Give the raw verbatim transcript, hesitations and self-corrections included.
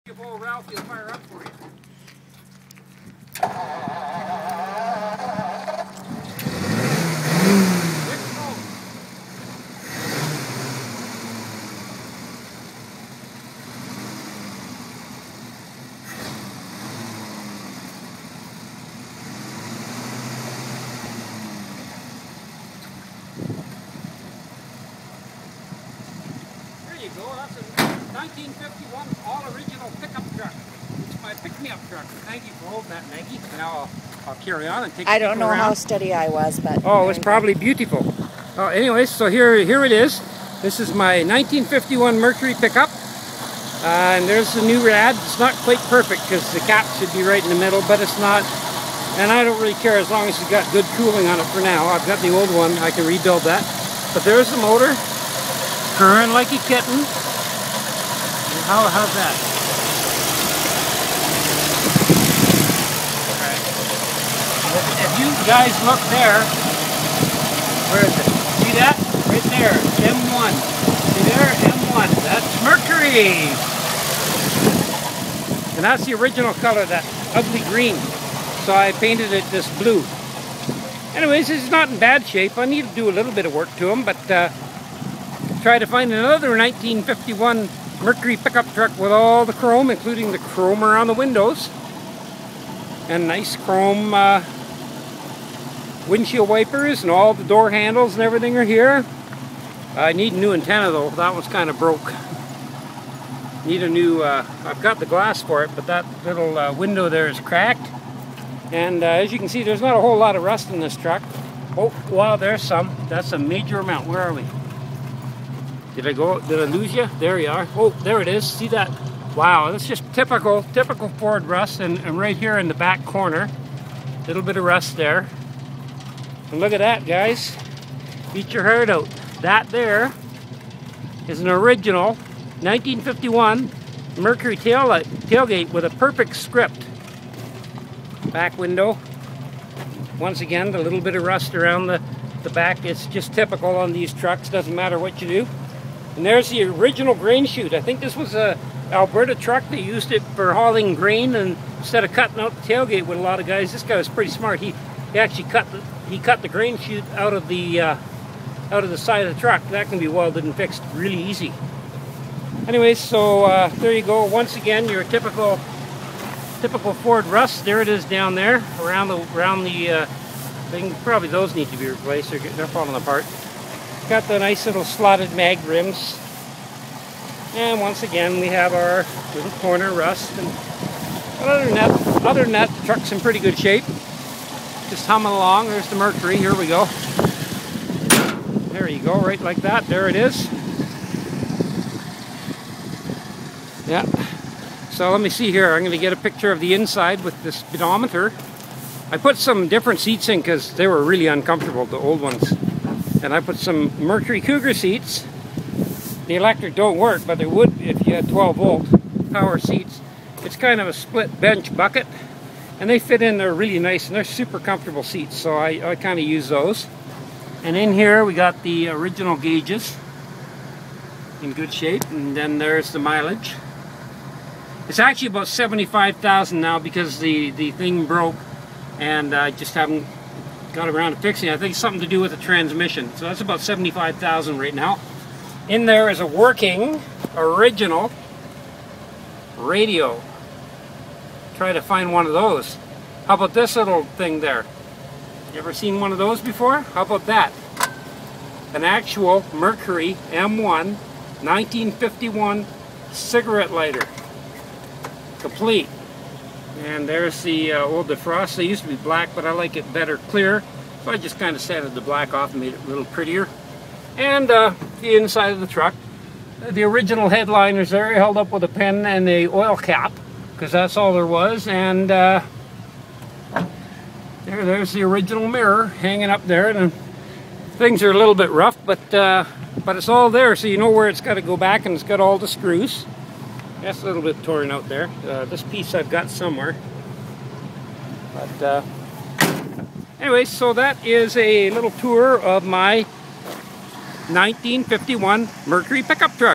If old Ralph will fire up for you. There you go, that's a nineteen fifty-one all-original pickup truck. It's my pick-me-up truck. Thank you for holding that, Maggie. Now I'll, I'll carry on and take I don't know around. how steady I was, but... Oh, it was probably beautiful. Oh, anyways, so here, here it is. This is my nineteen fifty-one Mercury pickup. Uh, and there's the new rad. It's not quite perfect because the cap should be right in the middle, but it's not. And I don't really care as long as it's got good cooling on it for now. I've got the old one. I can rebuild that. But there's the motor. Purring like a kitten. And how, how's that? Alright. If you guys look there, where is it? See that? Right there. M one. See there? M one. That's Mercury! And that's the original color, that ugly green. So I painted it this blue. Anyways, this is not in bad shape. I need to do a little bit of work to them, but uh, try to find another nineteen fifty-one Mercury pickup truck with all the chrome, including the chrome around the windows. And nice chrome uh, windshield wipers, and all the door handles and everything are here. I need a new antenna though. That one's kind of broke. Need a new, uh, I've got the glass for it, but that little uh, window there is cracked. And uh, as you can see, there's not a whole lot of rust in this truck. Oh, wow, there's some. That's a major amount. Where are we? Did I go, did I lose you? There you are. Oh, there it is. See that? Wow, that's just typical, typical Ford rust. And, and right here in the back corner, a little bit of rust there. And look at that, guys. Beat your heart out. That there is an original nineteen fifty-one Mercury taillight, tailgate with a perfect script. Back window. Once again, a little bit of rust around the, the back. It's just typical on these trucks. Doesn't matter what you do. And there's the original grain chute. I think this was a Alberta truck. They used it for hauling grain, and instead of cutting out the tailgate with a lot of guys, this guy was pretty smart. He, he actually cut the, he cut the grain chute out of the uh, out of the side of the truck. That can be welded and fixed really easy. Anyways, so uh, there you go. Once again, your typical typical Ford rust. There it is down there around the around the uh, thing. Probably those need to be replaced. They're, they're falling apart. Got the nice little slotted mag rims. And once again, we have our little corner rust. And but other than that, other than that, the truck's in pretty good shape. Just humming along. There's the Mercury. Here we go. There you go, right like that. There it is. Yeah. So let me see here. I'm going to get a picture of the inside with the speedometer. I put some different seats in because they were really uncomfortable, the old ones. And I put some Mercury Cougar seats. The electric don't work, but they would if you had twelve volt power seats. It's kind of a split bench bucket. And they fit in there really nice, and they're super comfortable seats. So I, I kind of use those. And in here we got the original gauges in good shape, and then there's the mileage. It's actually about seventy-five thousand now because the, the thing broke, and I just haven't got around to fixing it. I think it's something to do with the transmission. So that's about seventy-five thousand right now. In there is a working, original radio. Try to find one of those. How about this little thing there? You ever seen one of those before? How about that? An actual Mercury M one nineteen fifty-one cigarette lighter. Complete. And there's the uh, old defrost. They used to be black, but I like it better clear. So I just kind of sanded the black off and made it a little prettier. And uh, the inside of the truck. The original headliners there held up with a pen and a oil cap, because that's all there was. And uh, There, there's the original mirror hanging up there, and things are a little bit rough, but uh, but it's all there, so you know where it's got to go back, and it's got all the screws. That's a little bit torn out there. Uh, this piece I've got somewhere. But uh, anyway, so that is a little tour of my nineteen fifty-one Mercury pickup truck.